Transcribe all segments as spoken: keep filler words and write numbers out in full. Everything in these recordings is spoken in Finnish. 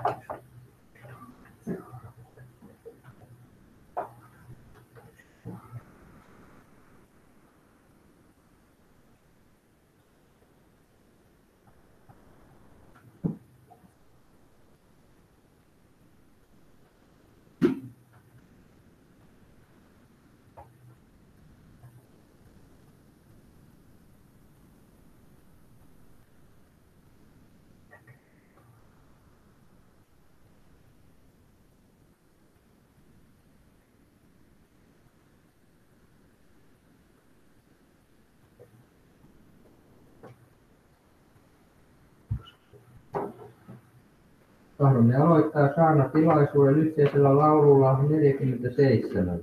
Tahdomme aloittaa saarnatilaisuuden yhteisellä laululla neljäkymmentäseitsemän.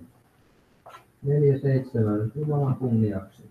neljäkymmentäseitsemän Jumalan kunniaksi.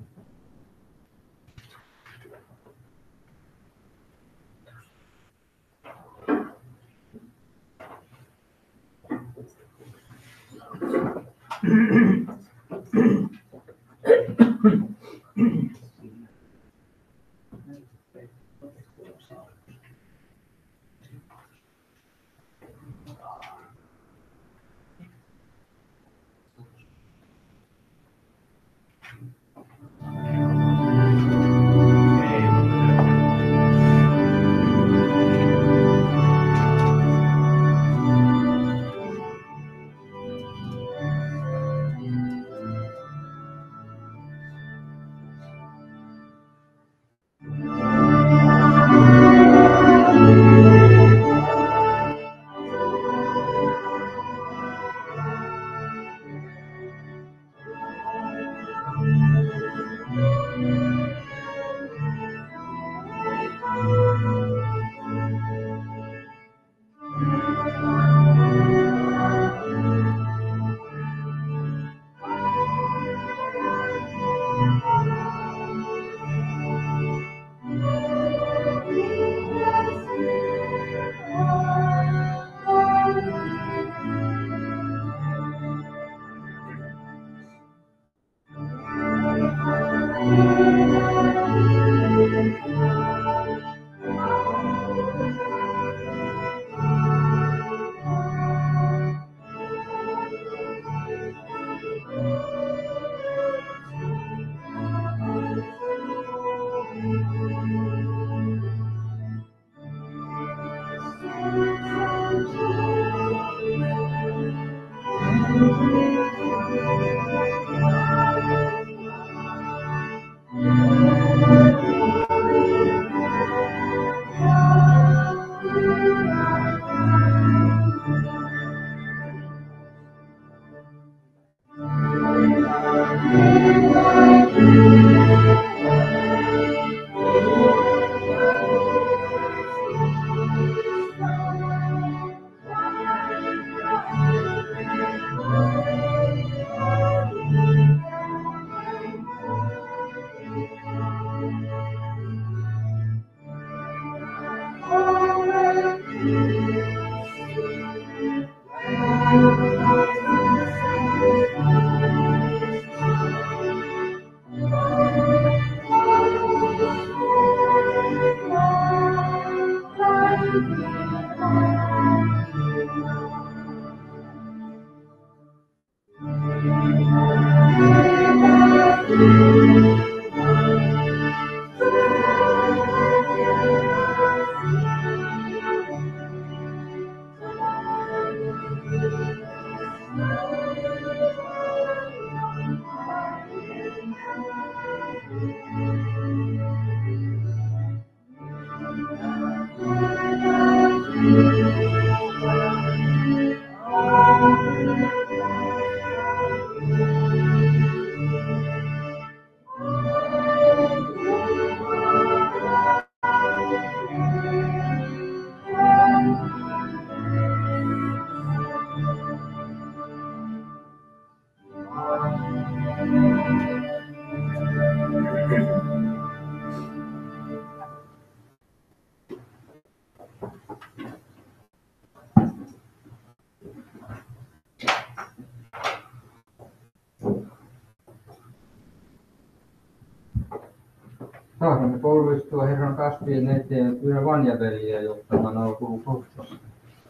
Tahdomme polvistua Herran kasvien eteen ja pyydä vanjaveljiä johtamaan alkuun Kristus.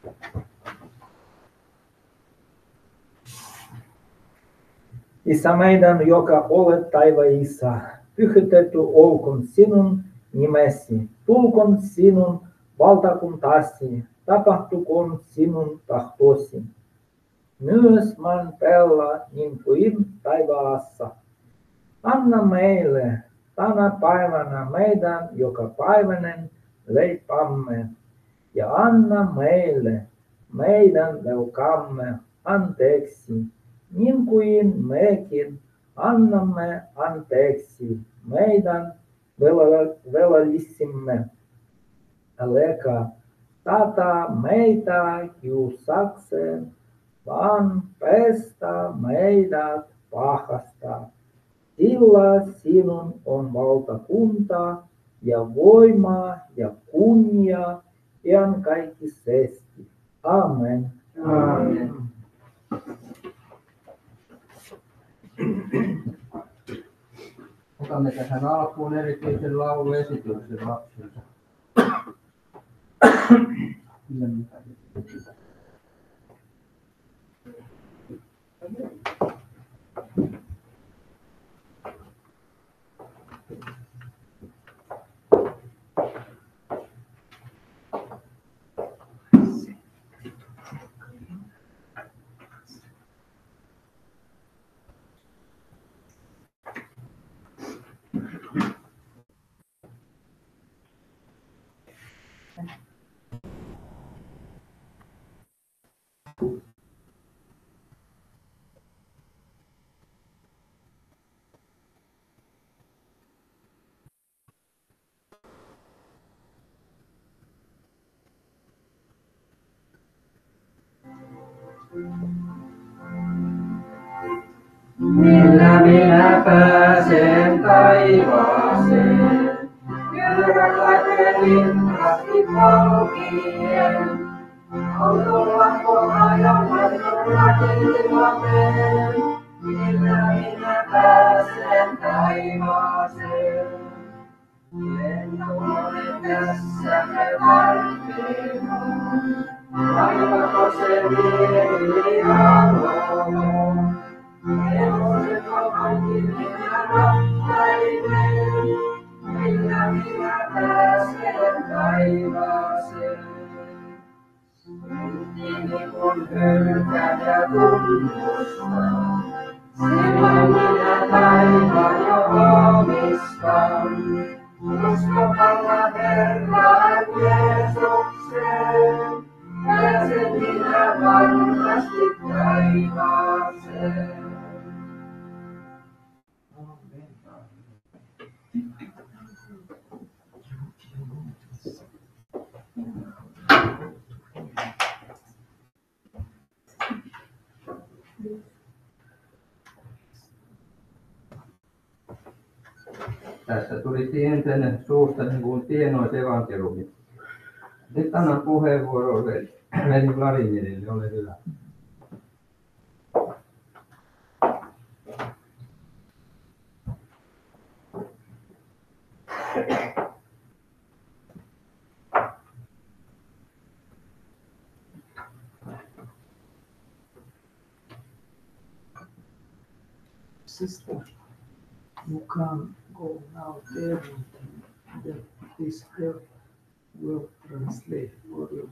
Isä meidän, joka olet taivaissa, pyhitetty olkoon sinun nimesi, tulkoon sinun valtakuntasi, tapahtukoon sinun tahtosi. Myös maan päällä niin kuin taivaassa. Anna meille tänä päivänä meidän jokapäiväinen leipämme ja anna meille meidän velkamme anteeksi, niin kuin mekin annamme anteeksi meidän velallisimme. Äläkä tätä meitä kiusaukseen, vaan pestä meidät pahasta. Sillä sinun on valtakunta ja voima ja kunnia iankaikkisesti. Amen. Amen. Otamme tähän alkuun erityisen lauluesityksen lapsilta. Millä minä pääsen taivaaseen, pyörällä rasti polkien. Autolla ajan rakentilla teen, millä minä pääsen taivaaseen. Lentokoneet tässä me vartioon, laivako se vie aloon. Hevoset ovat minä rattaineen, millä minä pääsen taivaaseen. Syntini kun hylkään ja tunnustan, silloin minä taivaan jo omistan. Uskomalla Herran Jeesukseen, pääsen minä varmasti taivaaseen. Tässä tuli tienten suusta niin kuin tienois evankeliumi. Nyt annan puheenvuoron veli Vladimirille, ole hyvä. Sister, you can go now there and then this help will translate for you.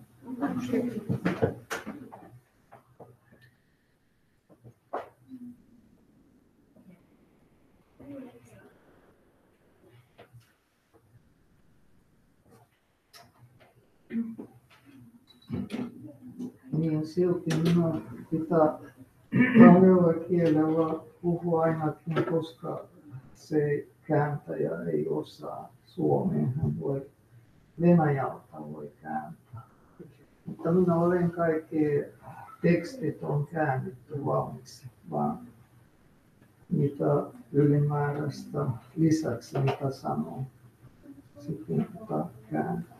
Niin silti minun pitää kahdella kielellä puhua ainakin, koska se kääntäjä ei osaa suomea, hän voi Venäjältä voi kääntää. Mutta minä olen kaikki tekstit on käännetty valmiiksi, vaan mitä ylimääräistä lisäksi mitä sanoo, sitten pitää kääntää.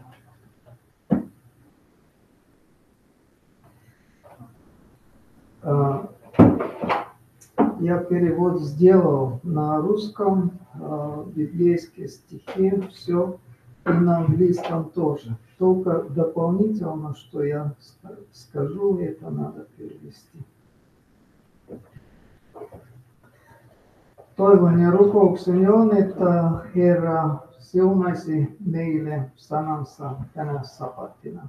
Я перевод сделал на русском, библейские стихи, все, и на английском тоже. только дополнительно, что я скажу, это надо перевести. Toivon ja rukoukseni on, että Herra siunaisi meille sanansa tänä sapattina.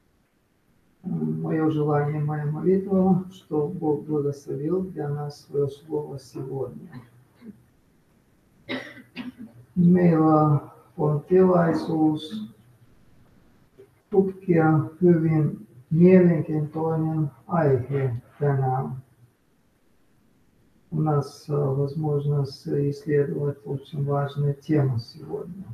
Мое желание, моя молитва, что Бог благословил для нас свое слово сегодня. Meillä on tilaisuus tutkia hyvin mielenkiintoinen aihe tänään. У нас возможность исследовать очень важная тема сегодня.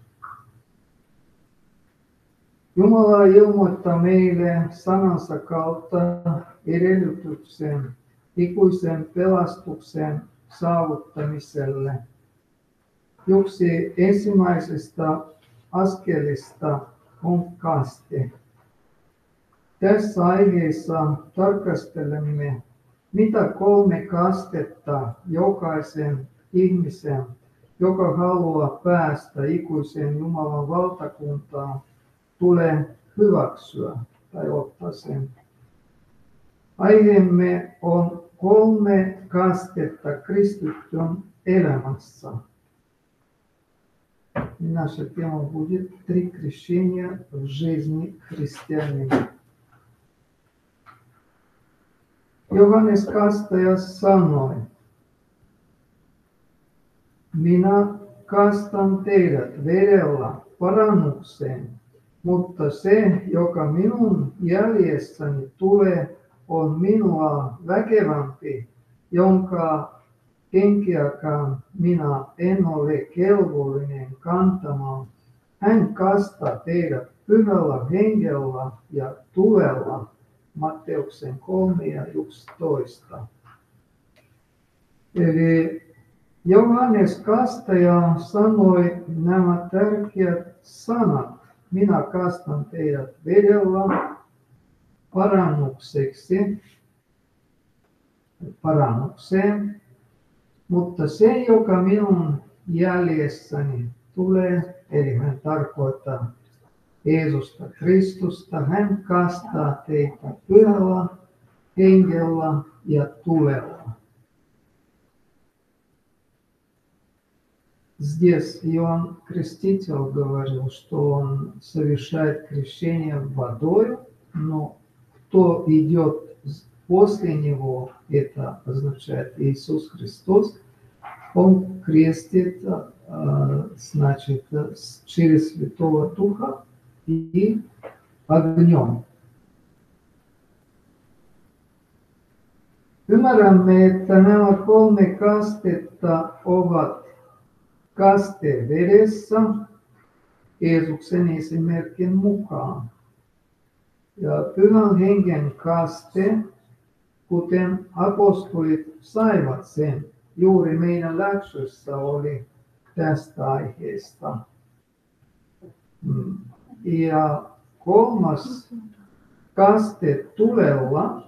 Jumala ilmoittaa meille sanansa kautta edellytyksen ikuisen pelastuksen saavuttamiselle. Yksi ensimmäisestä askelista on kaste. Tässä aiheessa tarkastelemme, mitä kolme kastetta jokaisen ihmisen, joka haluaa päästä ikuiseen Jumalan valtakuntaan, tulee hyväksyä tai ottaa sen. Aiheemme on kolme kastetta kristityn elämässä. Наша тема будет «Три крещения в жизни христианина». Johannes Kastaja sanoi, minä kastan teidät vedellä parannukseen, mutta se, joka minun jäljessäni tulee, on minua väkevämpi, jonka kenkiäkään minä en ole kelvollinen kantamaan. Hän kastaa teidät pyhällä hengellä ja tulella. Matteuksen kolme ja yksitoista. Eli Johannes Kastaja sanoi nämä tärkeät sanat. Minä kastan teidät vedellä parannukseksi, parannukseen, mutta se, joka minun jäljessäni tulee, eli hän tarkoittaa Jeesusta Kristusta, hän kastaa teitä pyhällä hengellä ja tulella. Здесь Иоанн Креститель говорил, что он совершает крещение водой, но кто идет после него, это означает Иисус Христос, он крестит, значит, через Святого Духа и огнем. Ymmärrämme, että nämä kolme kastetta ovat kaste vedessä Jeesuksen esimerkin mukaan. Ja pyhän hengen kaste, kuten apostolit saivat sen, juuri meidän läksyssä oli tästä aiheesta. Ja kolmas kaste tulella,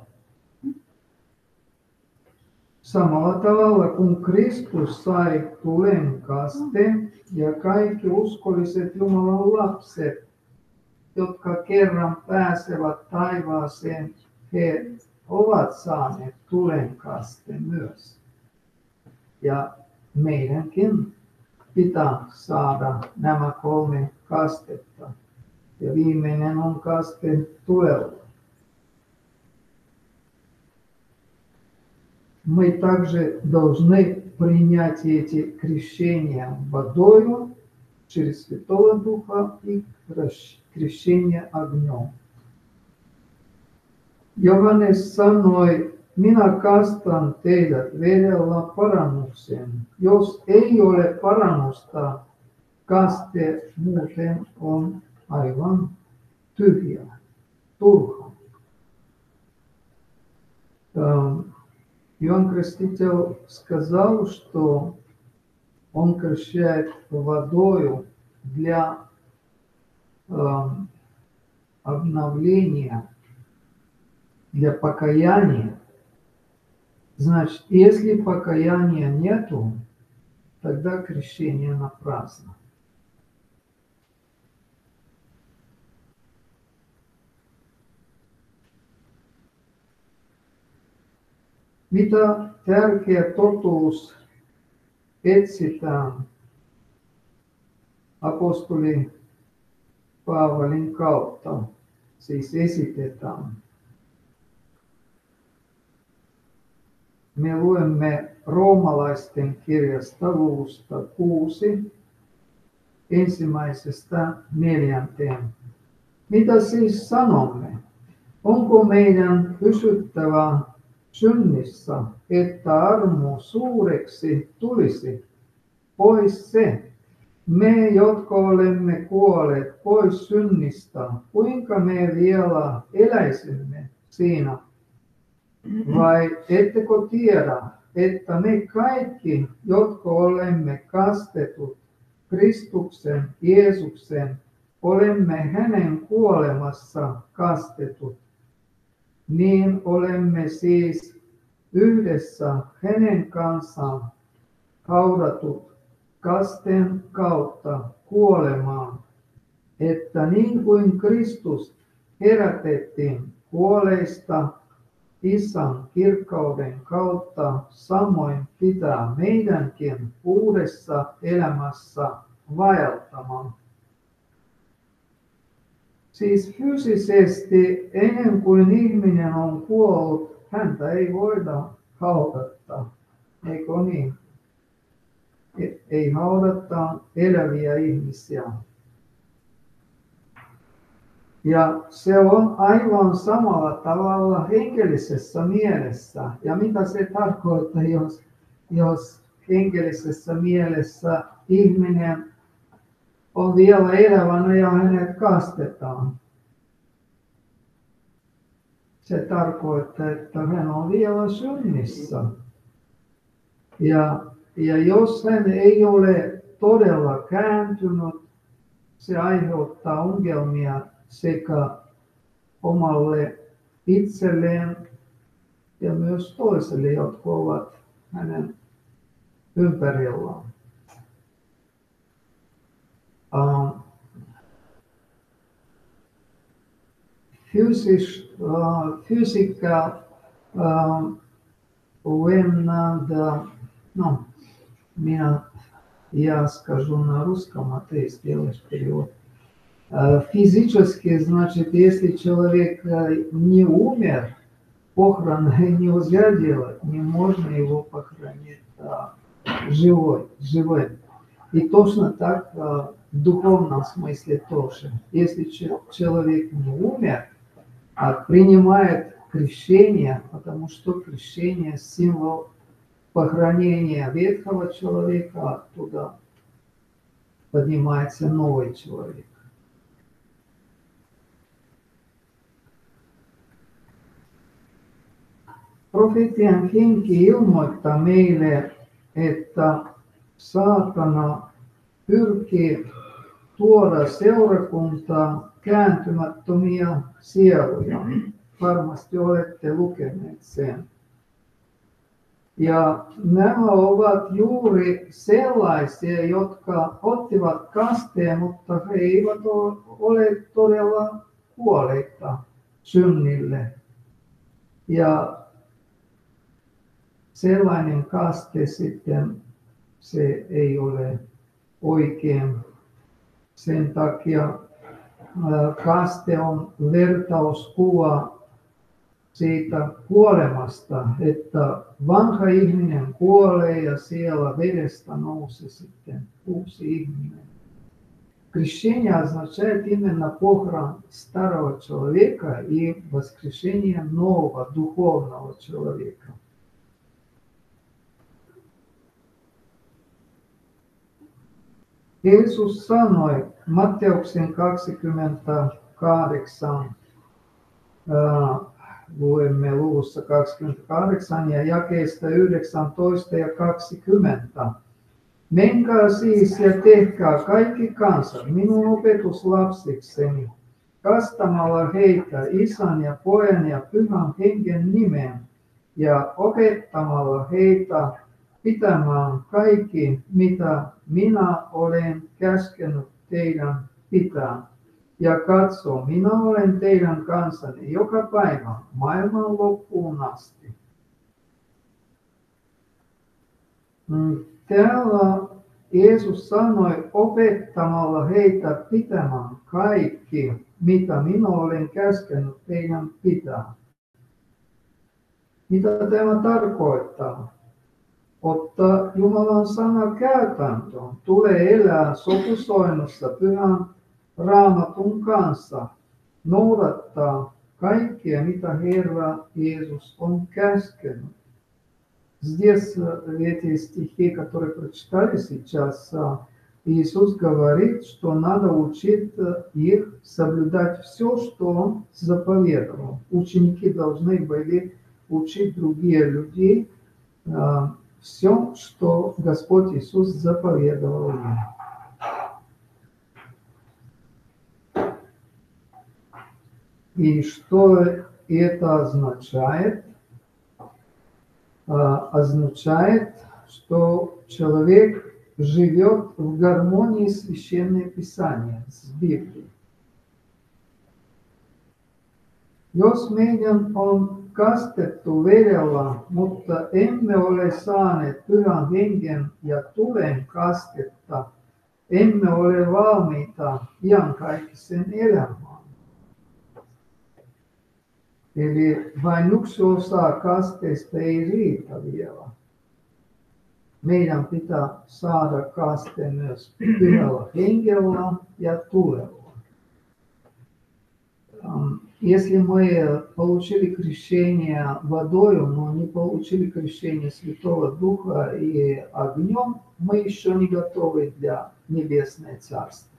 samalla tavalla kuin Kristus sai tulen kaste ja kaikki uskolliset Jumalan lapset, jotka kerran pääsevät taivaaseen, he ovat saaneet tulen kaste myös. Ja meidänkin pitää saada nämä kolme kastetta. Ja viimeinen on kaste tulella. Мы также должны принять эти крещения водою через Святого Духа и крещение огнем. Johannes sanoi, minä kastan teidät vedellä parannukseen. Jos ei ole parannusta, kaste muuten on aivan tyhjä, turha. Иоанн Креститель сказал, что он крещает водою для э, обновления, для покаяния. Значит, если покаяния нету, тогда крещение напрасно. mitä tärkeä totuus etsitään apostoli Paavalin kautta, siis esitetään. Me luemme roomalaisten kirjasta luvusta kuusi, ensimmäisestä neljänteen. Mitä siis sanomme? Onko meidän pysyttävä synnissä, että armo suureksi tulisi? Pois se. Me, jotka olemme kuolleet pois synnistä, kuinka me vielä eläisimme siinä? Vai ettekö tiedä, että me kaikki, jotka olemme kastetut Kristuksen Jeesuksen, olemme hänen kuolemassa kastetut, niin olemme siis yhdessä hänen kanssaan haudatut kasteen kautta kuolemaan, että niin kuin Kristus herätettiin kuolleista Isän kirkkauden kautta, samoin pitää meidänkin uudessa elämässä vaeltamaan. Siis fyysisesti ennen kuin ihminen on kuollut, häntä ei voida haudata, eikö niin? Ei haudata eläviä ihmisiä. Ja se on aivan samalla tavalla henkellisessä mielessä. Ja mitä se tarkoittaa, jos, jos henkellisessä mielessä ihminen on vielä elävänä ja hänet kastetaan? Se tarkoittaa, että hän on vielä synnissä. Ja, ja jos hän ei ole todella kääntynyt, se aiheuttaa ongelmia sekä omalle itselleen ja myös toiselle, jotka ovat hänen ympärillään. Uh, physics, uh, physical, uh, when uh, the, no, меня, я скажу на русском, а ты сделаешь перевод. Физически, значит, если человек не умер, похороны нельзя делать, не можно его похоронить а, живой, живым. И точно так а, в духовном смысле тоже. Если человек не умер, а принимает крещение, потому что крещение символ похоронения ветхого человека, оттуда поднимается новый человек. Profetian henki ilmoittaa meille, että saatana pyrkii tuoda seurakuntaan kääntymättömiä sieluja. Varmasti olette lukeneet sen. Ja nämä ovat juuri sellaisia, jotka ottivat kasteen, mutta he eivät ole todella kuolleita synnille. Ja sellainen kaste sitten, se ei ole oikein. Sen takia kaste on vertauskuva siitä kuolemasta, että vanha ihminen kuolee ja siellä vedestä nousee sitten uusi ihminen. Крещение означает именно похорон старого человека и воскрешение нового духовного человека. Jeesus sanoi Matteuksen kaksikymmentäkahdeksan, äh, luemme luvussa kaksikymmentäkahdeksan ja jakeista yhdeksäntoista ja kaksikymmentä. Menkää siis ja tehkää kaikki kansat minun opetuslapsikseni, kastamalla heitä Isän ja Pojan ja Pyhän Hengen nimeen ja opettamalla heitä pitämään kaikki, mitä minä olen käskenyt teidän pitää. Ja katso, minä olen teidän kanssanne joka päivä maailman loppuun asti. Mm, Täällä Jeesus sanoi opettamalla heitä pitämään kaikki, mitä minä olen käskenyt teidän pitää. Mitä tämä tarkoittaa? Ottaa Jumalan sana käytäntöön. Tulee elää sopusoinnussa pyhän Raamatun kanssa. Noudattaa kaikkea, mitä Herra Jeesus on käskenyt. Здесь, в эти стихи, которые прочитали сейчас, Иисус говорит, что надо учить их соблюдать все, что Он заповедовал. Ученики должны были учить другие людей все, что Господь Иисус заповедовал им. И что это означает? Означает, что человек живет в гармонии с Священным Писанием, с Библией. Jos meidän on kastettu vedellä, mutta emme ole saaneet Pyhän Hengen ja tulen kastetta, emme ole valmiita iankaikkiseen elämään. Eli vain yksi osa kasteesta ei riitä vielä. Meidän pitää saada kaste myös Pyhällä Hengellä ja tulella. Если мы получили крещение водою, но не получили крещение Святого Духа и огнем, мы еще не готовы для Небесного Царства.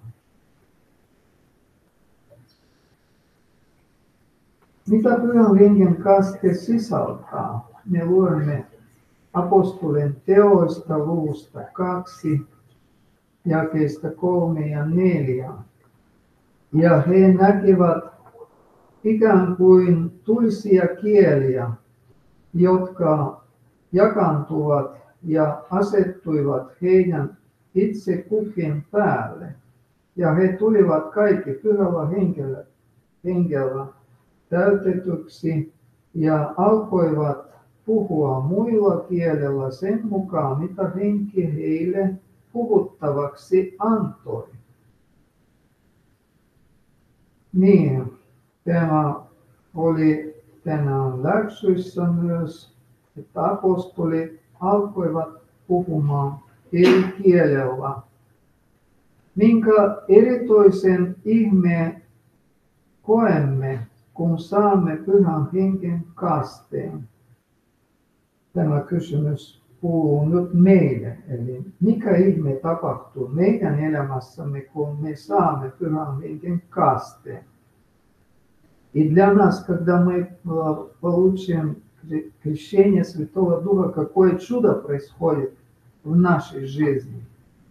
Mitä Pyhän Hengen kaste sisältää? Me luemme apostolien teoista luvusta kaksi, jakeista kolme ja neljä. Ja he näkivät ikään kuin tulisia kieliä, jotka jakaantuvat ja asettuivat heidän itse kukin päälle. Ja he tulivat kaikki Pyhällä Hengellä, hengellä täytetyksi ja alkoivat puhua muilla kielellä sen mukaan, mitä Henki heille puhuttavaksi antoi. Niin, tämä oli tänään läksyissä myös, että apostolit alkoivat puhumaan eri kielellä. Minkä eritoisen ihmeen koemme, kun saamme Pyhän Hengen kasteen? Tämä kysymys kuuluu nyt meille. Eli mikä ihme tapahtuu meidän elämässämme, kun me saamme Pyhän Hengen kasteen? И для нас, когда мы получим крещение Святого Духа, какое чудо происходит в нашей жизни.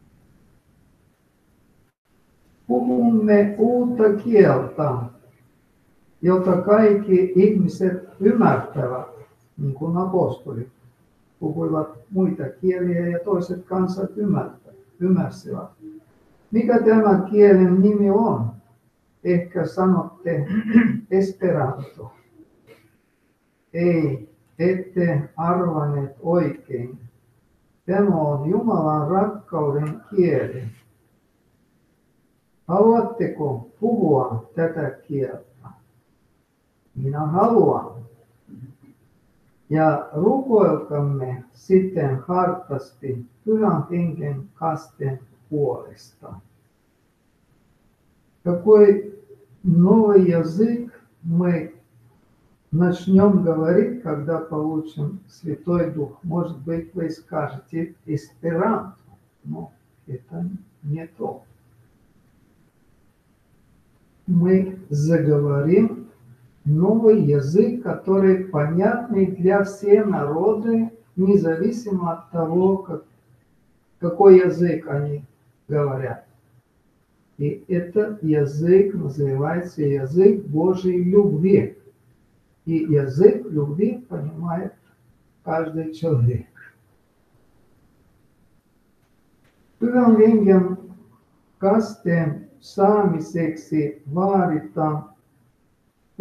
Puhumme uutta kieltä, jota kaikki ihmiset ymmärtävät, niin kuin apostolit puhuivat muita kieliä ja toiset kansat ymmärsivät. Mikä tämä kielen nimi on? Ehkä sanotte Esperanto. Ei, ette arvanneet oikein. Tämä on Jumalan rakkauden kieli. Haluatteko puhua tätä kieltä? Minä haluan. Ja rukoilkamme sitten hartaasti Pyhän Hengen kasteen puolesta. Какой новый язык мы начнем говорить, когда получим Святой Дух? Может быть, вы скажете эсперанто, но это не то. Мы заговорим новый язык, который понятный для всех народов, независимо от того, как, какой язык они говорят. И этот язык называется язык Божьей любви. И язык любви понимает каждый человек. Pyhän Hengen kasteen saamiseksi vaaditaan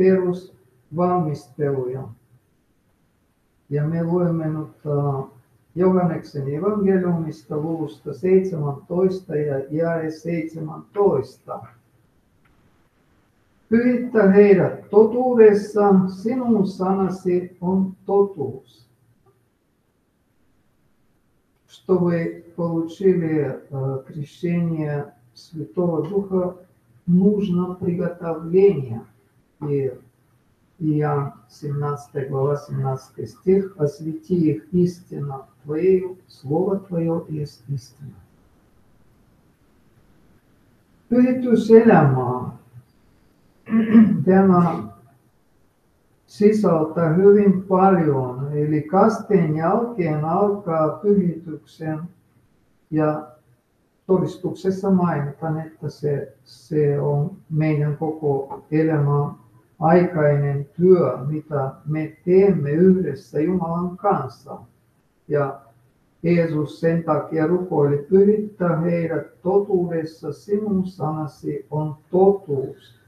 perusvalmisteluja. Ja me luemme nyt Johanneksen evankeliumista luvusta seitsemäntoista ja jae seitsemäntoista. Pyhitä heidät totuudessa, sinun sanasi on totuus. Что вы получили крещение Святого Духа, нужно приготовление. И Иоанн семнадцатая глава, семнадцатый стих: «Освети их истина Твоею, Слово Твое есть истина». Pyhityselämä. Tämä sisältää hyvin paljon, eli kasteen jälkeen alkaa pyhityksen ja todistuksessa mainitaan, että se, se on meidän koko elämän aikainen työ, mitä me teemme yhdessä Jumalan kanssa. Ja Jeesus sen takia rukoili: pyhittää heidät totuudessa, sinun sanasi on totuus.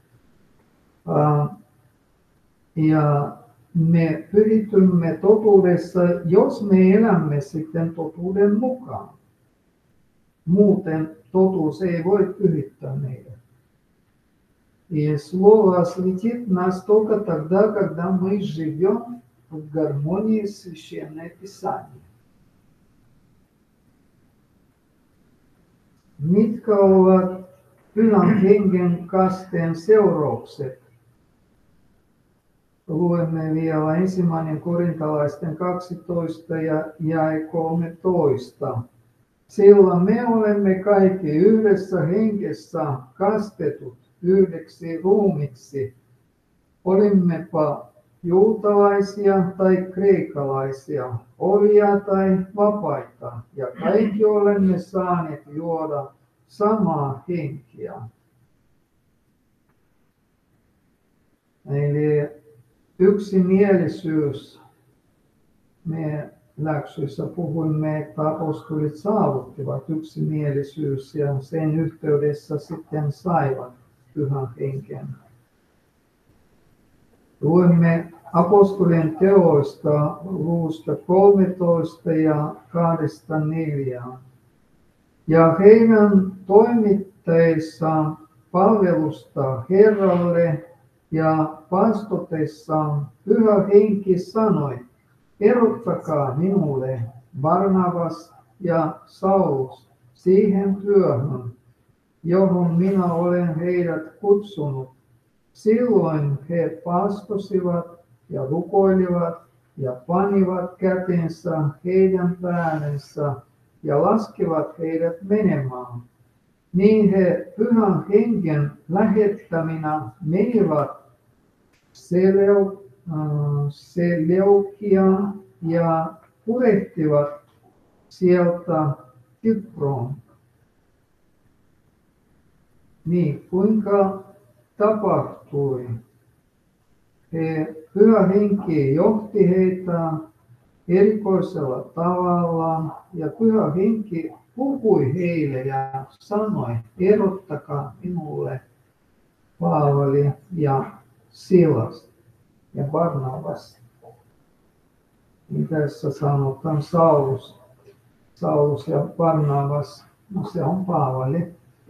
Ja me pyhitymme totuudessa, jos me elämme sitten totuuden mukaan. Muuten totuus ei voi pyhittää meitä. И Слово осветит нас только тогда, когда мы живем в гармонии с Священным Писанием. Mitkä ovat Pyhän Hengen kasteen seuraukset? Luemme vielä ensimmäinen korintalaisten kaksitoista ja jae kolmetoista. Sillä me olemme kaikki yhdessä hengessä kastetut yhdeksi ruumiksi. Olimmepa juutalaisia tai kreikalaisia, orjia tai vapaita, ja kaikki olemme saaneet juoda samaa henkeä. Eli yksimielisyys. Me läksyissä puhuimme, että apostolit saavuttivat yksimielisyys ja sen yhteydessä sitten saivat Pyhän Henken. Luemme apostolien teoista luvusta kolmetoista ja kahdesta neljään. Ja heidän toimitteissaan palvelusta Herralle ja pastotessaan Pyhä Henki sanoi: erottakaa minulle Barnabas ja Saulus siihen työhön, johon minä olen heidät kutsunut. Silloin he pastosivat ja rukoilivat ja panivat kätensä heidän päällensä ja laskivat heidät menemään. Niin he Pyhän Hengen lähettäminä menivät Seleu, äh, Seleukiaan ja purehtivat sieltä Kyproon. Niin, kuinka tapahtui? He, Pyhä Henki johti heitä erikoisella tavalla ja Pyhä Henki puhui heille ja sanoi: erottakaa minulle Paavali ja Silas ja Barnabas. Niin tässä sanotaan Saulus, Saulus ja Barnabas, no se on Paavali.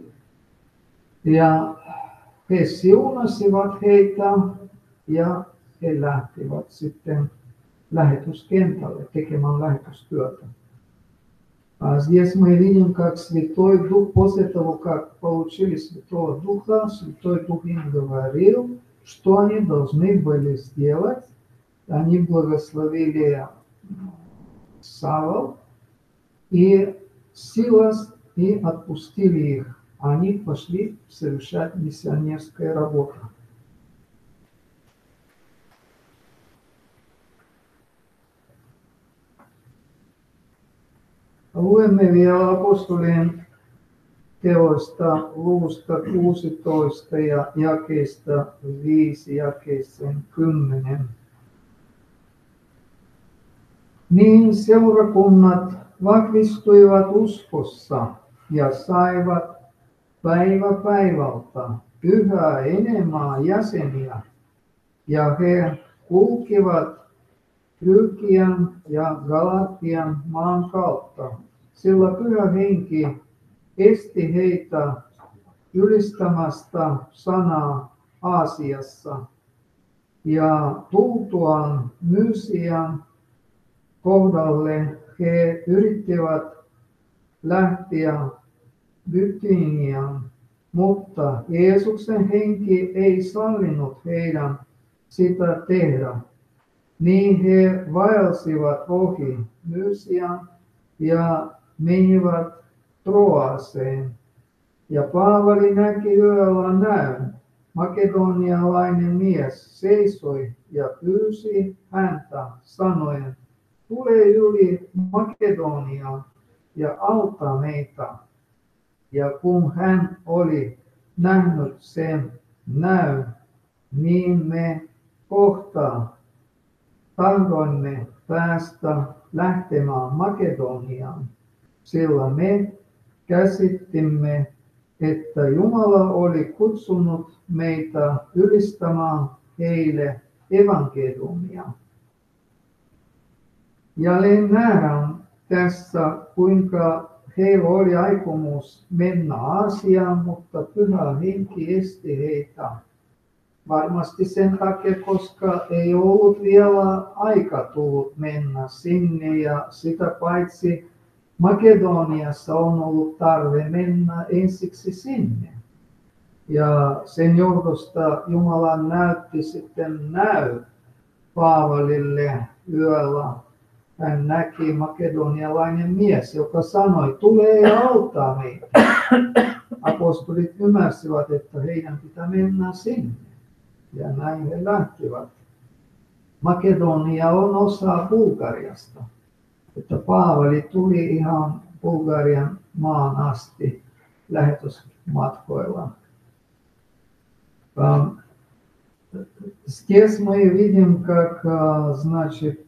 Ja he siunasivat heitä ja he lähtivät sitten lähetyskentälle tekemään lähetystyötä. А здесь мы видим, как Святой Дух, после того, как получили Святого Духа, Святой Дух им говорил, что они должны были сделать. Они благословили Савл и Силас и отпустили их. Они пошли совершать миссионерскую работу. Luemme vielä apostolien teoista luvusta kuusitoista ja jakeista viisi jakeeseen kymmenen. Niin seurakunnat vahvistuivat uskossa ja saivat päivä päivältä yhä enemmän jäseniä, ja he kulkivat Frygian ja Galatian maan kautta, sillä Pyhä Henki esti heitä julistamasta sanaa Aasiassa. Ja tultuaan Mysian kohdalle he yrittivät lähteä Bytyniaan, mutta Jeesuksen henki ei sallinut heidän sitä tehdä. Niin he vaelsivat ohi Mysian ja menivät Troaseen. Ja Paavali näki yöllä näyn. Makedonialainen mies seisoi ja pyysi häntä sanoen, tule yli Makedoniaan ja auta meitä. Ja kun hän oli nähnyt sen näyn, niin me kohta tahdoimme päästä lähtemään Makedoniaan, sillä me käsittimme, että Jumala oli kutsunut meitä ylistämään heille evankeliumia. Jälleen nähdään tässä, kuinka heillä oli aikomus mennä Aasiaan, mutta Pyhä Henki esti heitä. Varmasti sen takia, koska ei ollut vielä aika tullut mennä sinne ja sitä paitsi Makedoniassa on ollut tarve mennä ensiksi sinne. Ja sen johdosta Jumala näytti sitten näy Paavalille yöllä. Hän näki makedonialainen mies, joka sanoi, tule ja auttaa meitä. Apostolit ymmärsivät, että heidän pitää mennä sinne. Ja näin he lähtivät. Makedonia on osa Bulgariasta. Että Paavali tuli ihan Bulgarian maan asti lähetysmatkoilla. Здесь мы видим, как, значит,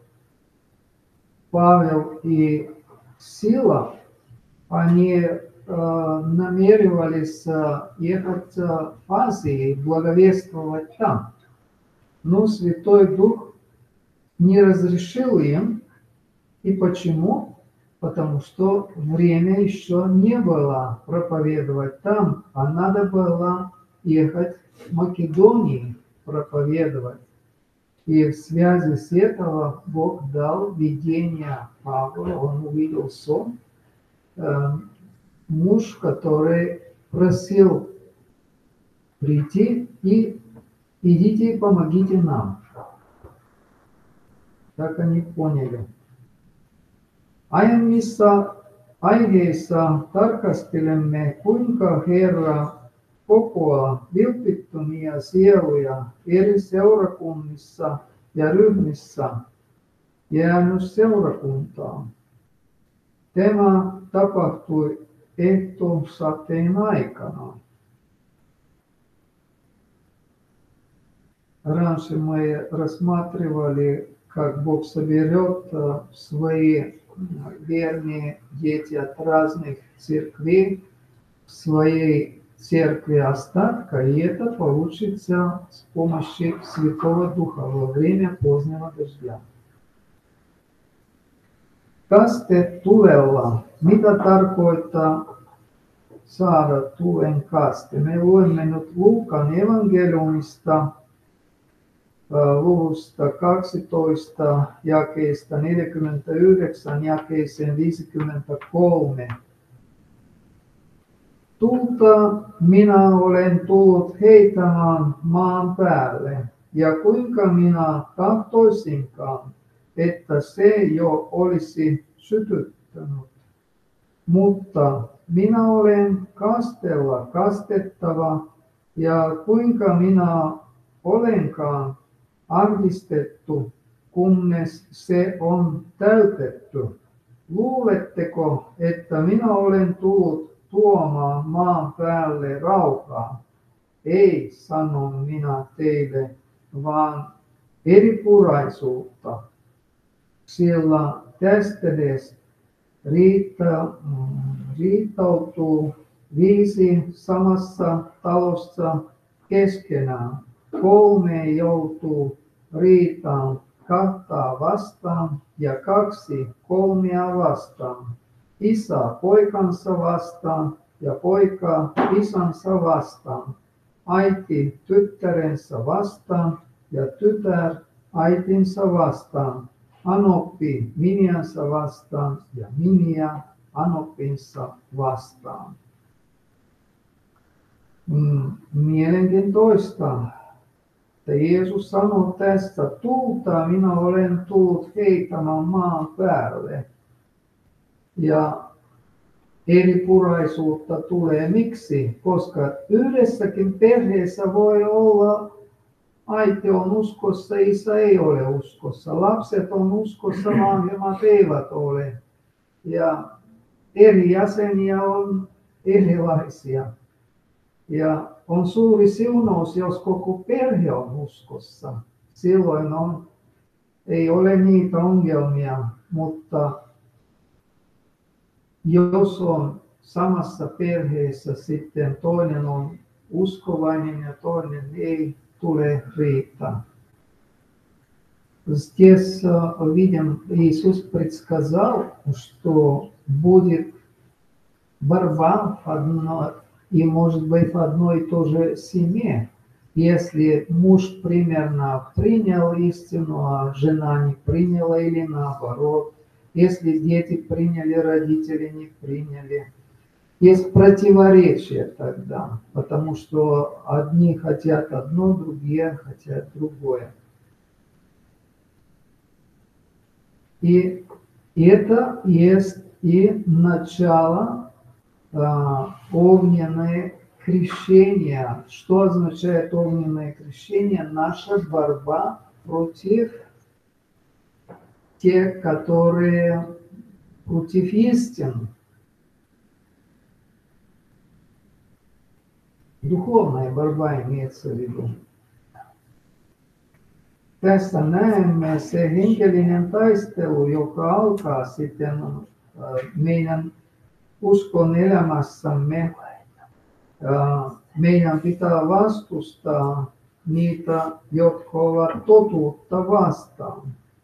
Павел и Сила, они намеревались ехать в Азию и благовествовать там. Но Святой Дух не разрешил им. И почему? Потому что время еще не было проповедовать там, а надо было ехать в Македонии проповедовать. И в связи с этого Бог дал видение Павлу, он увидел сон, э, муж, который просил прийти и идите и помогите нам. Так они поняли. Aiemmissa aiheissa tarkastelemme, kuinka Herra kokoaa vilpittömiä sieluja eri seurakunnissa ja ryhmissä jäänyt seurakuntaan. Tämä tapahtui ehtosateen aikana. Раньше мы рассматривали, как Бог соберет свои верные дети от разных церквей в своей церкви остатка, и это получится с помощью Святого Духа во время позднего дождя. Kaste tulella. Mitä tarkoittaa saada tulen kaste? Me luemme nyt Luukan evankeliumista luvusta kaksitoista jakeista neljäkymmentäyhdeksän jakeeseen viisikymmentäkolme. Tulta minä olen tullut heitämään maan päälle, ja kuinka minä tahtoisinkaan, että se jo olisi sytyttänyt. Mutta minä olen kastella kastettava, ja kuinka minä olenkaan ahdistettu, kunnes se on täytetty. Luuletteko, että minä olen tullut tuomaan maan päälle rauhaa? Ei, sanon minä teille, vaan eripuraisuutta. Sillä tästä edes riitta, riitautuu viisi samassa talossa keskenään. Kolme joutuu riitaan kahta vastaan ja kaksi kolmea vastaan. Isä poikansa vastaan ja poika isänsä vastaan. Äiti tyttärensä vastaan ja tytär äitinsä vastaan. Anoppi miniänsä vastaan ja miniä anoppinsa vastaan. Mm, mielenkiintoista. Jeesus sanoo tässä, tulta minä olen tullut heittämään maan päälle. Ja eripuraisuutta tulee. Miksi? Koska yhdessäkin perheessä voi olla, äiti on uskossa, isä ei ole uskossa. Lapset on uskossa, vanhemmat eivät ole. Ja eri jäseniä on erilaisia. Ja on suuri siunaus, jos koko perhe on uskossa. Silloin on, ei ole niitä ongelmia, mutta jos on samassa perheessä sitten toinen on uskovainen ja toinen ei, tule riita. Здесь видим, Иисус предсказал, что будет борьба в одной, и может быть в одной и той же семье. Если муж примерно принял истину, а жена не приняла или наоборот. Если дети приняли, родители не приняли. Есть противоречие тогда, потому что одни хотят одно, другие хотят другое. И это есть и начало а, огненное крещение. Что означает огненное крещение? Наша борьба против тех, которые против истины. Духовная борьба имеется в виду. Tässä näemme se henkilöinen taistelu, joka alkaa sitten meidän uskon elämässämme. Meidän pitää vastustaa niitä, jotka ovat totuutta vastaan.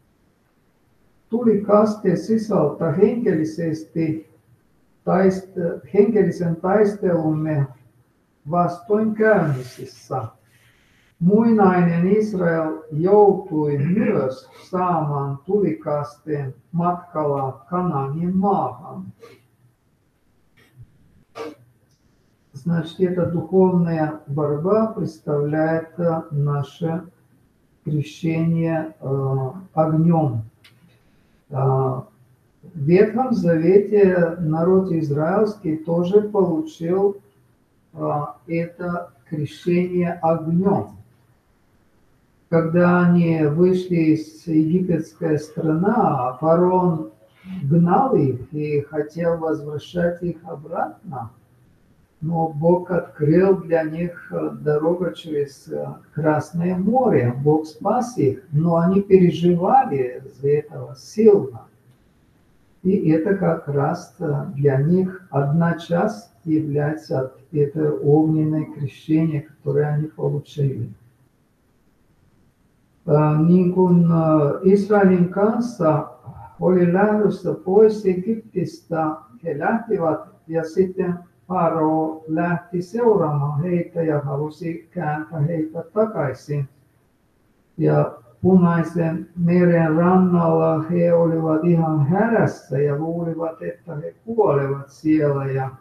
Tulikaste sisältää henkilöisesti taiste, henkilöisen taistelumme vastoinkäymisissä. Muinainen Israel joutui myös saamaan tulikasteen matkalla Kanaanin maahan. Значит, эта духовная борьба представляет наше крещение э, огнем. Э, в Ветхом Завете народ израильский тоже получил э, это крещение огнем. Когда они вышли из египетской страны, фараон гнал их и хотел возвращать их обратно. Но Бог открыл для них дорогу через Красное море. Бог спас их, но они переживали из-за этого сильно. И это как раз для них одна часть является это огненное крещение, которое они получили. Niin kuin Israelin kanssa oli lähdössä pois Egyptistä, he lähtivät ja sitten Farao lähti seuraamaan heitä ja halusi kääntää heitä takaisin. Ja Punaisen meren rannalla he olivat ihan hädässä ja luulivat, että he kuolevat siellä. Ja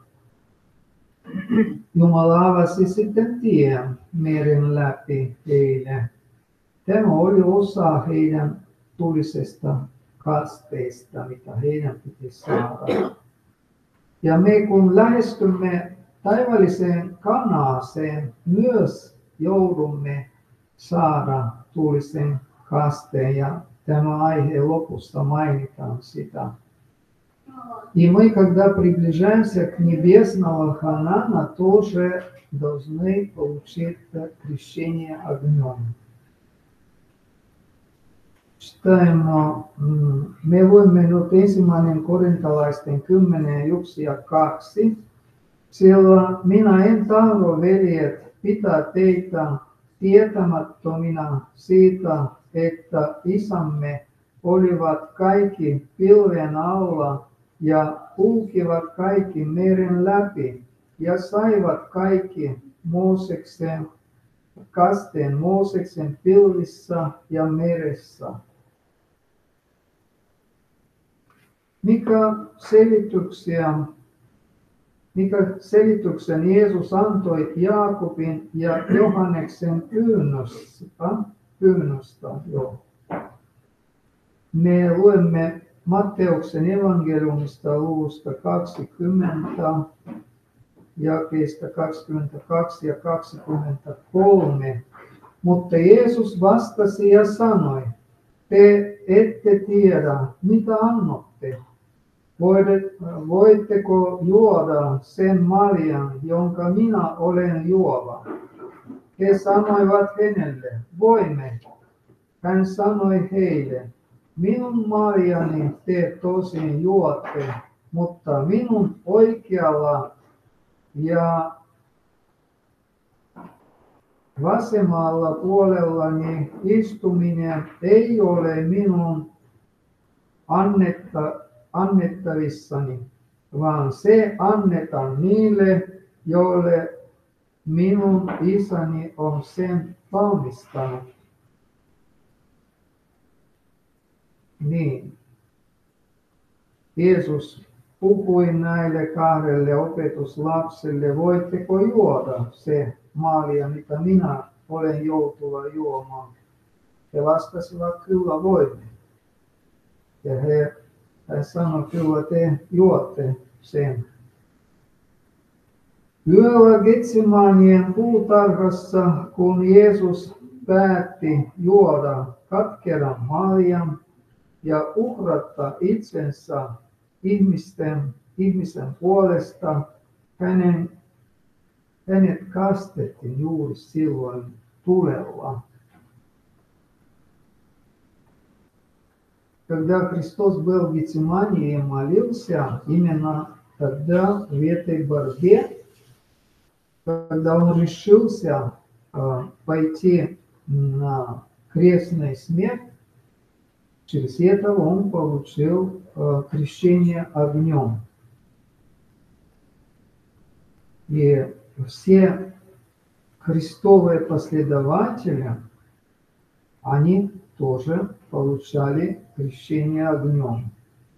Jumala avasi sitten tien meren läpi heille. Tämä oli osa heidän tulisesta kasteista, mitä heidän piti saada. Ja me kun lähestymme taivaalliseen Kanaaseen, myös joudumme saada tulisen kasteen. Ja tämä aihe lopussa mainitaan sitä. И мы, когда приближаемся к небесного Ханаана, тоже должны получить крещение огнем. Читаем, me luemme nyt ensimmäinen korintalaisten kymmenen yksi ja kaksi. Sillä minä en tahdo, veljet, pitää teitä tietämättöminä siitä, että isämme olivat kaikki pilven alla ja kulkivat kaikki meren läpi ja saivat kaikki Mooseksen kasteen Mooseksen pilvissä ja meressä. Mikä selityksiä, mikä selityksen Jeesus antoi Jaakobin ja Johanneksen pyynnöstä? pyynnöstä jo. Me luemme Matteuksen evankeliumista luvusta kaksikymmentä, jakeista kaksikymmentäkaksi ja kaksikymmentäkolme. Mutta Jeesus vastasi ja sanoi, te ette tiedä, mitä annotte. Voitteko juoda sen marjan, jonka minä olen juova? He sanoivat hänelle, voimme. Hän sanoi heille, minun marjani te tosin juotte, mutta minun oikealla ja vasemmalla puolellani istuminen ei ole minun annetta, annettavissani, vaan se annetaan niille, joille minun isäni on sen valmistanut. Niin. Jeesus puhui näille kahdelle opetuslapselle, voitteko juoda se marja, mitä minä olen joutuva juomaan. He vastasivat, kyllä voimme. Ja he, he sanoivat, kyllä te juotte sen. Yöllä Getsemanien puutarhassa, kun Jeesus päätti juoda katkeran marjan ja uhrata itsensä ihmisten, ihmisen puolesta, hänen, hänet kastettiin juuri silloin tulella. Когда Христос был в Гетсимании и молился, именно тогда в этой борьбе, когда он решился э, пойти на крестную смерть, через это он получил э, крещение огнем. И все христовые последователи, они тоже получали крещение огнем.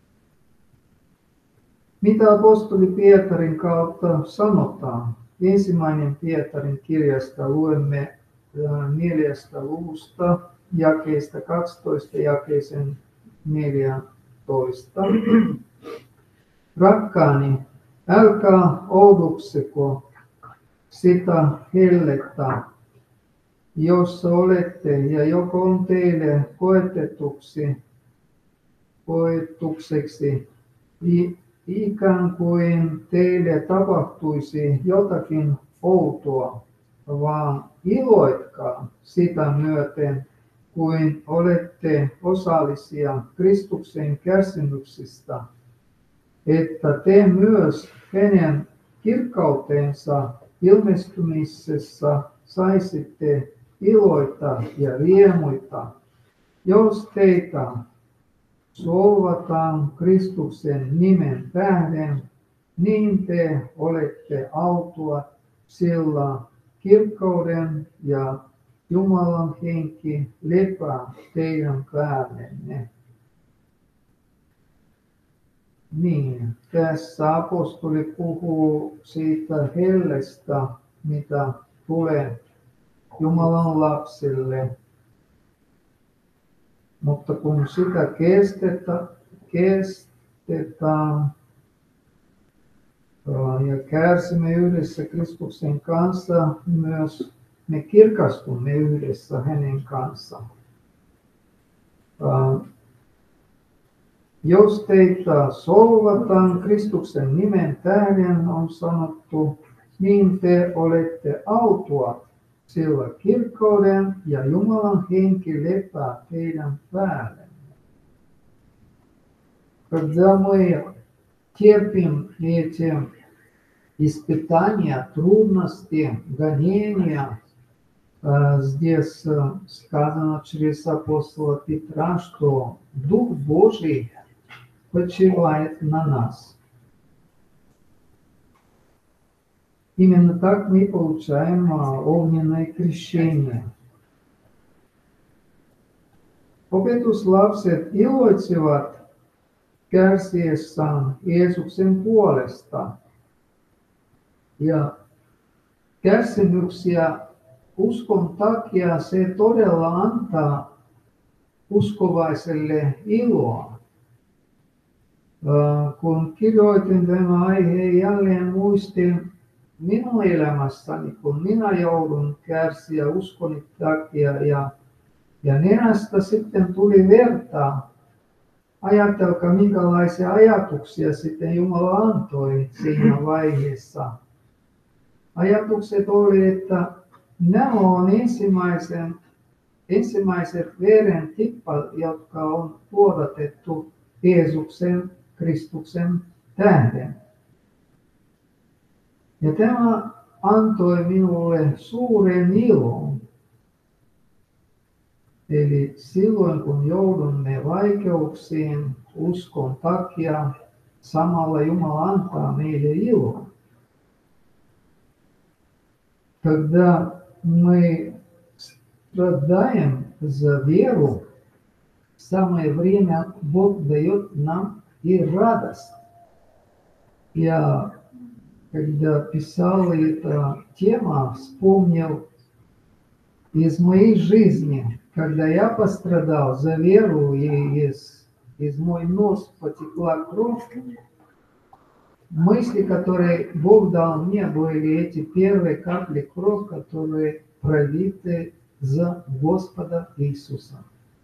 Mitä apostoli Pietarin kautta sanotaan? Ensimmäinen Pietarin kirjasta luemme neljästä luvusta, jakeista kaksitoista jakeisen neljätoista. Rakkaani, älkää oudokseko sitä hellettä, jossa olette ja joko on teille koetetuksi, koetukseksi, ikään kuin teille tapahtuisi jotakin outoa, vaan iloitkaa sitä myöten, kuin olette osallisia Kristuksen kärsimyksistä, että te myös hänen kirkkautensa ilmestymisessä saisitte iloita ja riemuita, jos teitä solvataan Kristuksen nimen tähden, niin te olette autuat, sillä kirkkauden ja Jumalan henki lepää teidän päällenne. Niin, tässä apostoli puhuu siitä hellestä, mitä tulee Jumalan lapsille. Mutta kun sitä kestetään, kestetään ja kärsimme yhdessä Kristuksen kanssa, myös me kirkastumme yhdessä hänen kanssaan. Jos teitä solvataan Kristuksen nimen tähden, on sanottu, niin te olette autuat, sillä kirkkauden ja Jumalan henki lepää teidän päällenne. Когда мы терпим эти испытания, трудности, гонения здесь сказано через апостола Петра, что Дух Божий почивает на нас. Именно так мы получаем огненное крещение. Opetuslapset iloitsevat kärsiessään Jeesuksen puolesta. Ja kärsimyksiä uskon takia se todella antaa uskovaiselle iloa. Kun kirjoitin tämä aiheen jälleen muistin minun elämässäni, kun minä joudun kärsiä uskoni takia ja, ja nenästä sitten tuli verta. Ajatelkaa, minkälaisia ajatuksia sitten Jumala antoi siinä vaiheessa. Ajatukset oli, että nämä on ensimmäisen, ensimmäiset veren tippat, jotka on vuodatettu Jeesuksen Kristuksen tähden. Ja tämä antoi minulle suuren ilon. Eli silloin kun joudumme vaikeuksiin uskon takia, samalla Jumala antaa meille ilon. Когда мы страдаем за веру, в самое время Бог дает нам и радость. Я, когда писал эту тему, вспомнил из моей жизни, когда я пострадал за веру, и из, из мой нос потекла кровь, мысли, которые Бог дал мне, были эти первые капли крови, которые пролиты за Господа Иисуса.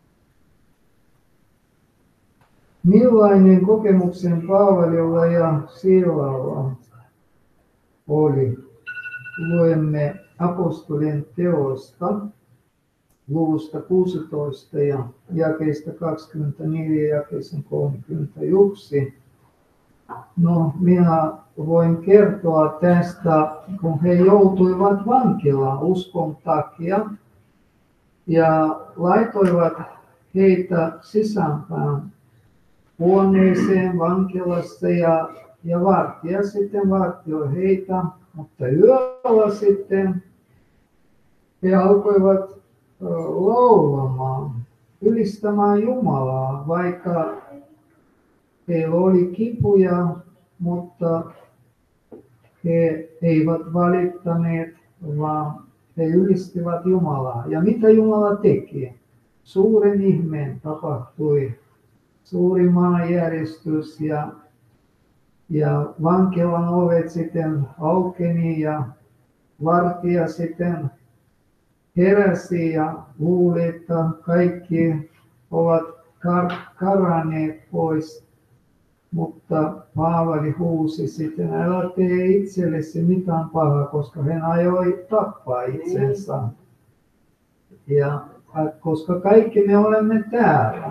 Millainen kokemuksen Paavalilla ja Siilalla oli? Luemme apostolien teoista luvusta kuusitoista ja jakeista kaksikymmentäneljä ja jakeisen kolmekymmentäyksi. No, minä voin kertoa tästä, kun he joutuivat vankilaan uskon takia ja laitoivat heitä sisäänpäin huoneeseen vankilassa ja, ja vartija sitten vartioi heitä, mutta yöllä sitten he alkoivat laulamaan, ylistämään Jumalaa, vaikka heillä oli kipuja, mutta he eivät valittaneet, vaan he ylistivät Jumalaa. Ja mitä Jumala teki? Suuren ihmeen tapahtui, suuri maanjäristys ja, ja vankilan ovet sitten aukeni ja vartija sitten heräsi ja luuli, että kaikki ovat kar- karanneet pois. Mutta Paavali huusi sitten, älä tee itsellesi mitään pahaa, koska hän ajoi tappaa itsensä. Ja koska kaikki me olemme täällä.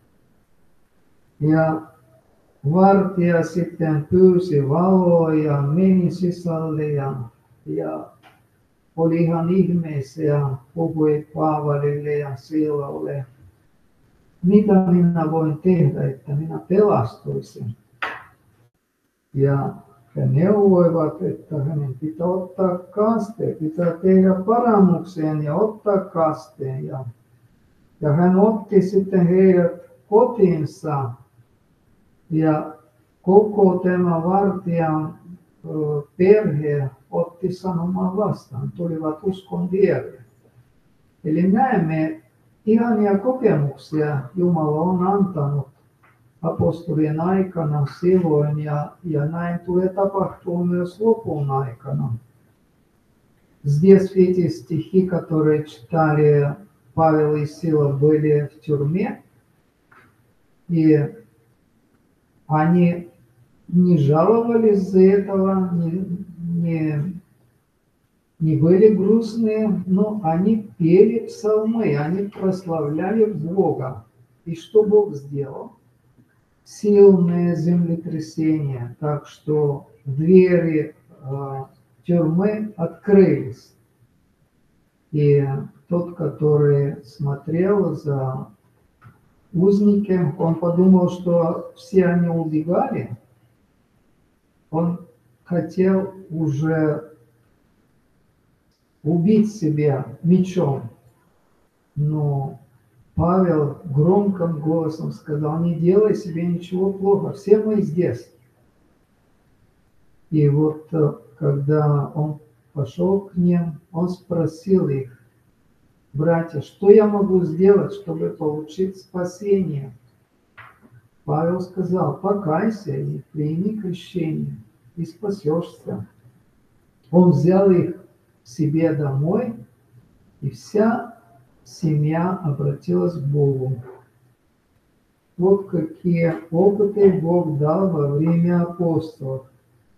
Ja vartija sitten pyysi valoa ja meni sisälle ja, ja oli ihan ihmeessä ja puhui Paavalille ja Siilalle. Mitä minä voin tehdä, että minä pelastuisin? Ja he neuvoivat, että hänen pitää ottaa kaste, pitää tehdä parannukseen ja ottaa kasteen. Ja, ja hän otti sitten heidät kotiinsa ja koko tämä vartijan perhe otti sanomaan vastaan, tulivat uskon tielle. Eli näemme, ihania kokemuksia Jumala on antanut apostolien aikana silloin ja, ja näin tulee tapahtua myös lopun aikana. Здесь эти стихи, которые читали Павел и Сила, были в тюрьме, и они не жаловались из-за этого, не, не не были грустные, но они пели псалмы, они прославляли Бога. И что Бог сделал? Сильное землетрясение, так что двери э, тюрьмы открылись. И тот, который смотрел за узником, он подумал, что все они убегали. Он хотел уже убить себя мечом. Но Павел громким голосом сказал: не делай себе ничего плохого, все мы здесь. И вот когда он пошел к ним, он спросил их: братья, что я могу сделать, чтобы получить спасение? Павел сказал: покайся и прими крещение, и спасешься. Он взял их к себе домой, и вся семья обратилась к Богу. Вот какие опыты Бог dал во время апостолов.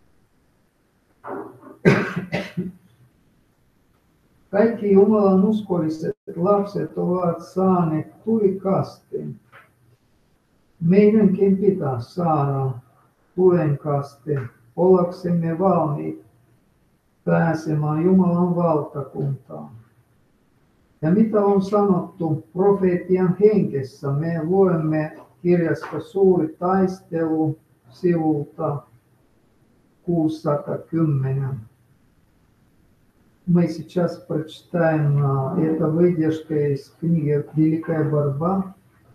Kaikki Jumalan uskolliset lapset ovat saaneet tulikasteen. Meidänkin pitää saada tulenkaste ollaksemme valmiit pääsemään Jumalan valtakuntaan. Ja mitä on sanottu profeetian hengessä, me luemme kirjasta Suuri taistelu sivulta kuusisataakymmenen. Мы сейчас прочитаем это выдержка из книги «Великая борьба».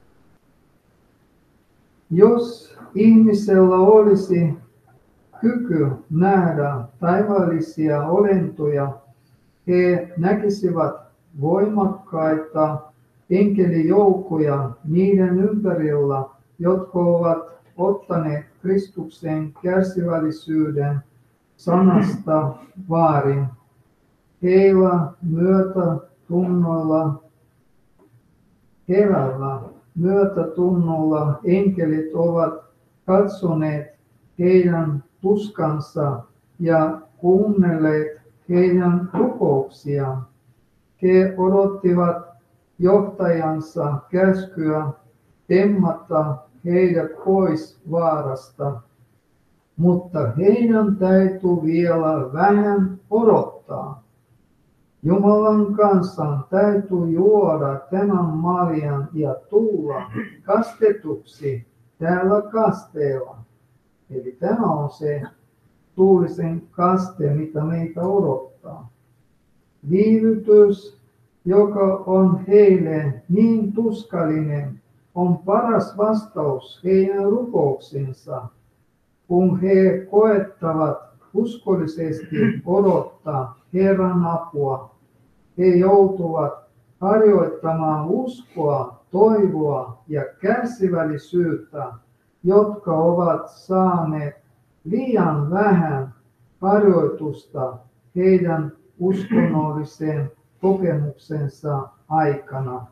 Jos ihmisellä olisi kyky nähdä taivaallisia olentoja, he näkisivät voimakkaita enkelijoukkoja niiden ympärillä, jotka ovat ottaneet Kristuksen kärsivällisyyden sanasta vaarin. Heillä myötätunnolla, herällä myötätunnolla enkelit ovat katsoneet heidän tuskansa ja kuunnelleet heidän rukouksiaan. He odottivat johtajansa käskyä temmata heidät pois vaarasta, mutta heidän täytyy vielä vähän odottaa. Jumalan kansan täytyy juoda tämän maljan ja tulla kastetuksi tällä kasteella. Eli tämä on se tuulisen kaste, mitä meitä odottaa. Viivytys, joka on heille niin tuskallinen, on paras vastaus heidän rukouksensa, kun he koettavat uskollisesti odottaa Herran apua. He joutuvat harjoittamaan uskoa, toivoa ja kärsivällisyyttä, jotka ovat saaneet liian vähän harjoitusta heidän uskonnollisen kokemuksensa aikana.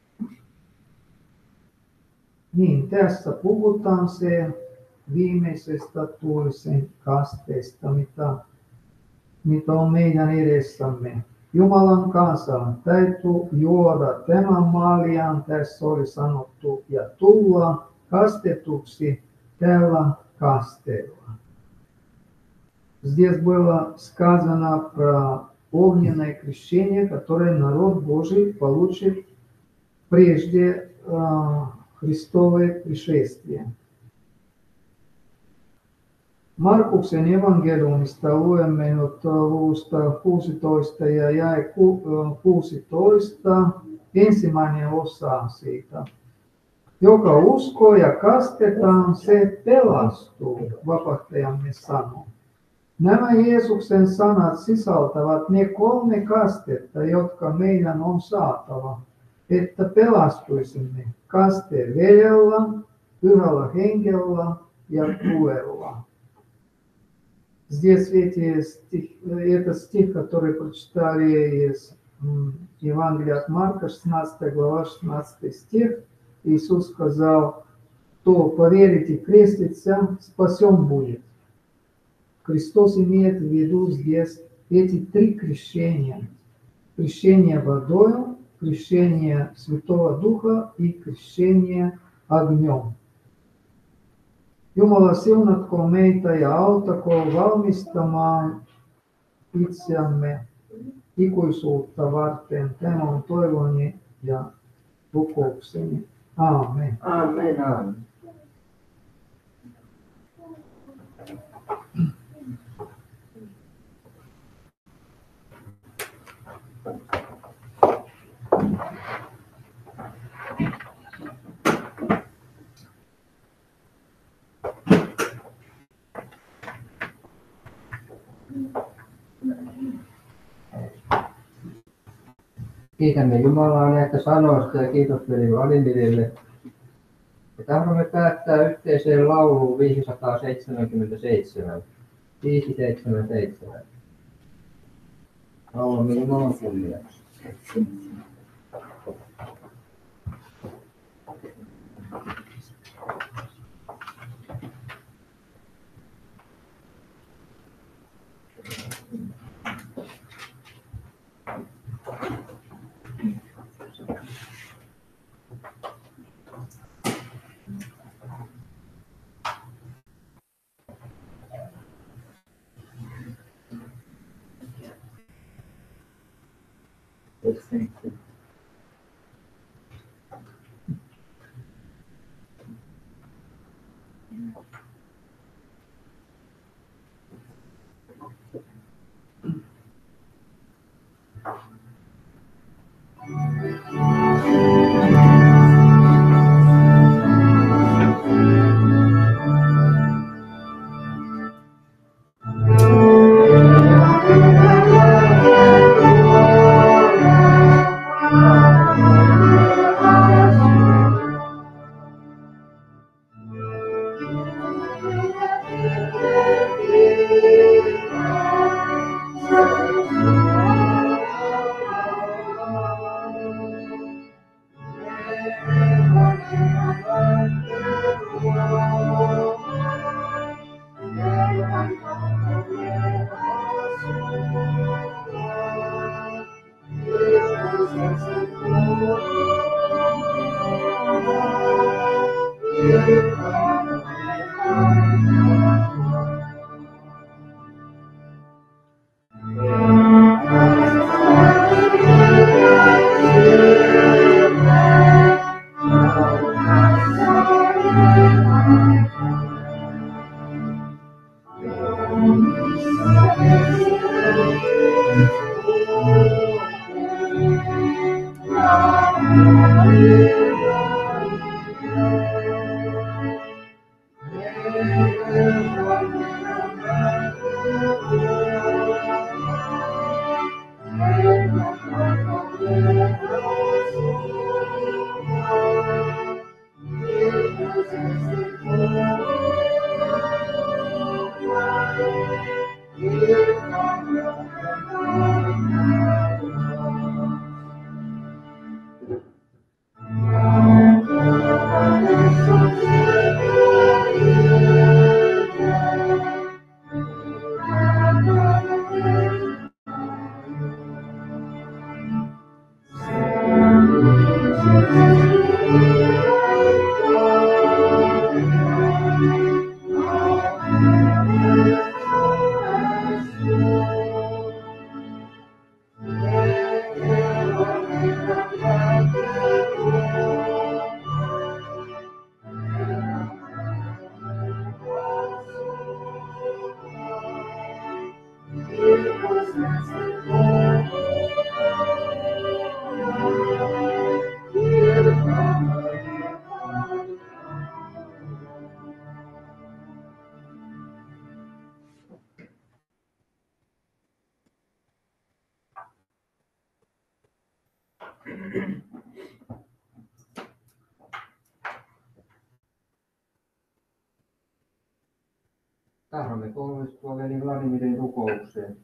Niin, tässä puhutaan se viimeisestä tuulisen kasteesta, mitä, mitä on meidän edessämme. Jumalan kansan täytyy juoda tämän maljan, tässä oli sanottu, ja tulla kastetuksi tällä kasteella. Здесь было сказано про огненное крещение, которое народ Божий получит прежде э, Христовое пришествие. Markuksen evankeliumista luemme nyt luvusta kuusitoista ja jae kuusitoista, ensimmäinen osa siitä. Joka uskoo ja kastetaan, se pelastuu, vapahtajamme sanoo. Nämä Jeesuksen sanat sisältävät ne kolme kastetta, jotka meidän on saatava, että pelastuisimme: kaste vedellä, pyhällä hengellä ja tulella. Здесь эти стих, это стих, который прочитали из Евангелия от Марка, шестнадцатая глава, шестнадцатый стих. Иисус сказал: кто поверит и крестится, спасен будет. Христос имеет в виду здесь эти три крещения. Крещение водою, крещение Святого Духа и крещение огнем. Jumala siunatkoon meitä ja auttakoon valmistamaan itseämme ikuisuutta varten. Tämä on toivoni ja rukoukseni. Aamen. Amen. Aamen. Kiitämme Jumalaa näistä sanoista ja kiitos veli Vladimirille. Ja tahdomme päättää yhteiseen lauluun viisisataaseitsemänkymmentäseitsemän. viisisataaseitsemänkymmentäseitsemän. Laulamme Jumalan kunniaksi. Tahdomme kohdistua veli Vladimirin rukoukseen.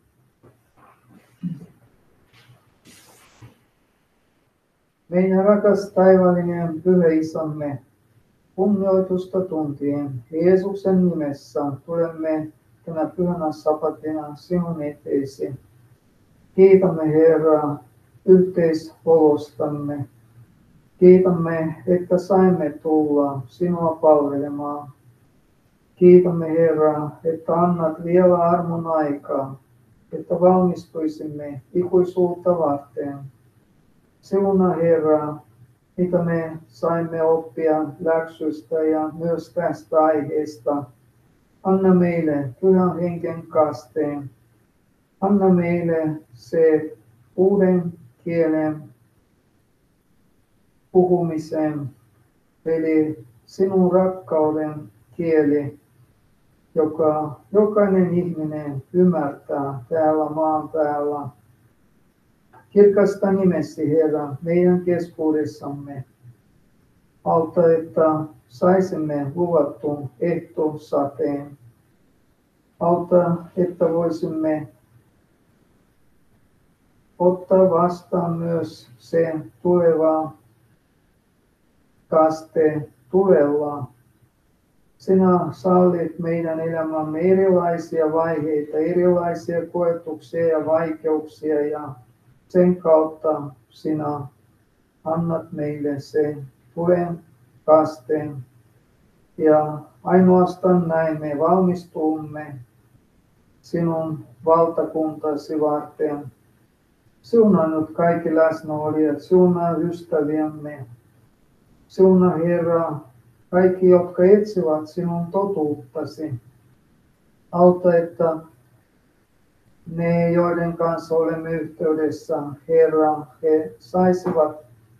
Meidän rakas taivaallinen Pyhä Isämme, kunnioitusta tuntien Jeesuksen nimessä tulemme tänä pyhänä sabatina sinun eteesi. Kiitämme Herra yhteisolostamme. Kiitämme, että saimme tulla sinua palvelemaan. Kiitämme Herra, että annat vielä armon aikaa että valmistuisimme ikuisuutta varten. Siunaa Herra, mitä me saimme oppia läksystä ja myös tästä aiheesta. Anna meille Pyhän Hengen kasteen. Anna meille se uuden kielen puhumisen, eli sinun rakkauden kieli, joka jokainen ihminen ymmärtää täällä maan päällä. Kirkasta nimesi, Herra, meidän keskuudessamme. Auta, että saisimme luvatun ehtosateen. Auta, että voisimme ottaa vastaan myös sen tuleva kaste tulella. Sinä sallit meidän elämämme erilaisia vaiheita, erilaisia koetuksia ja vaikeuksia, ja sen kautta sinä annat meille sen tulen kasteen. Ja ainoastaan näin me valmistumme sinun valtakuntasi varten. Siunaa nyt kaikki läsnäolijat, siunaa ystäviämme. Siunaa Herra, kaikki, jotka etsivät sinun totuuttasi. Auta, että ne, joiden kanssa olemme yhteydessä, Herra, he saisivat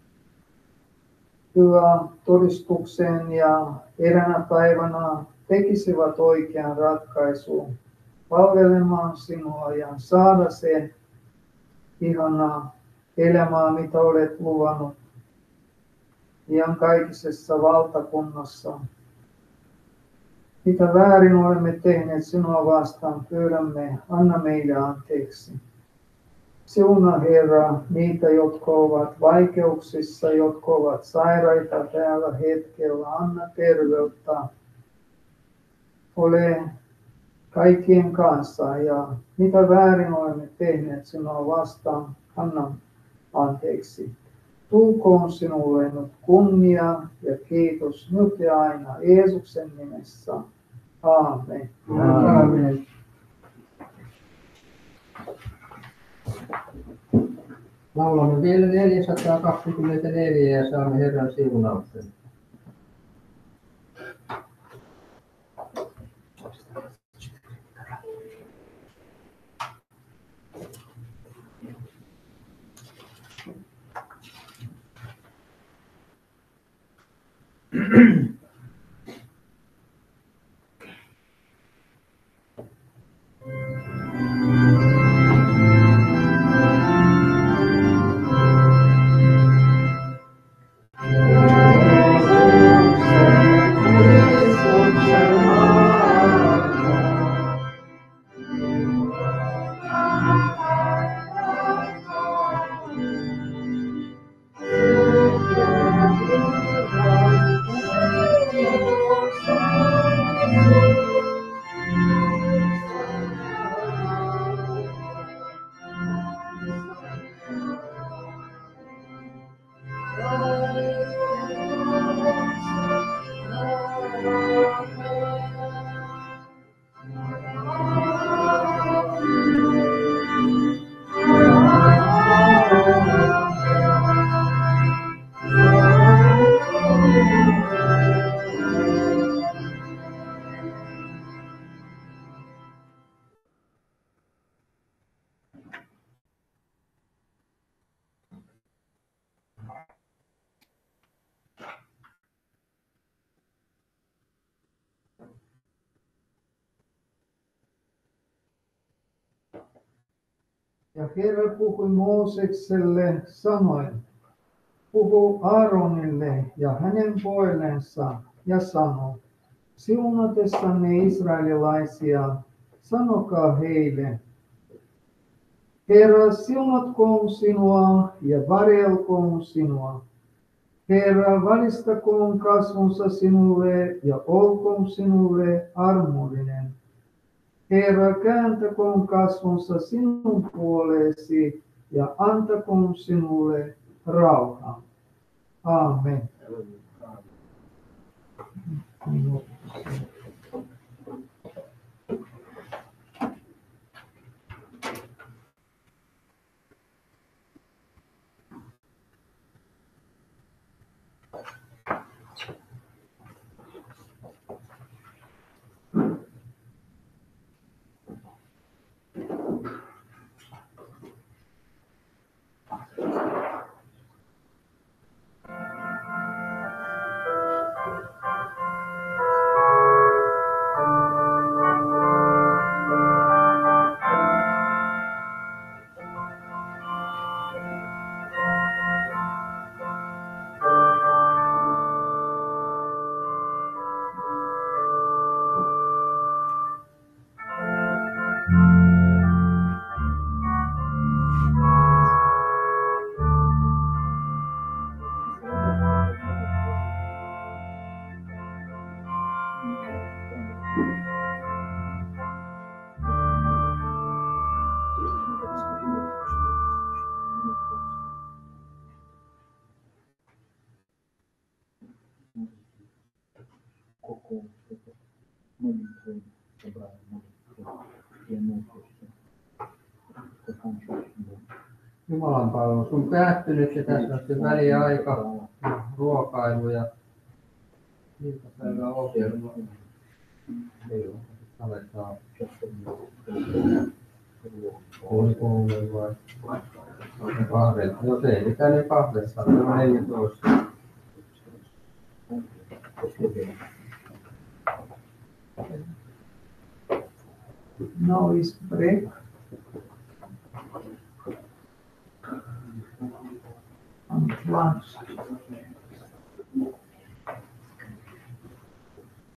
hyvän todistuksen ja eräänä päivänä tekisivät oikean ratkaisun palvelemaan sinua ja saada se ihanaa elämää, mitä olet luvannut ihan kaikisessa valtakunnassa. Mitä väärin olemme tehneet sinua vastaan, pyydämme, anna meille anteeksi. Siunaa Herra niitä, jotka ovat vaikeuksissa, jotka ovat sairaita tällä hetkellä, anna terveyttä. Ole kaikkien kanssa ja mitä väärin olemme tehneet sinua vastaan, anna anteeksi. Tulkoon sinulle nyt kunnia ja kiitos nyt ja aina Jeesuksen nimessä. Aamen. Aamen. Laulamme vielä neljäsataakaksikymmentäneljä ja saamme Herran siunauksen. Ja Herra puhui Moosekselle sanoen, puhu Aaronille ja hänen poillensa ja sano, siunatessanne israelilaisia, sanokaa heille, Herra siunatkoon sinua ja varjelkoon sinua. Herra valistakoon kasvonsa sinulle ja olkoon sinulle armollinen. Herra kääntäkoon kasvonsa sinun puoleesi ja antakoon sinulle rauha. Aamen. kokoukset, monitoin, sobrali monitoin ja muut, Jumalan palvelus on päättynyt ja tässä on se väliaika, ruokailu ja iltapäivän ohjelma. Aletaan puoli kolme vai kahden. Jos ei mitään, niin kahdesta. Se on neljätoista. Now is break. And lunch.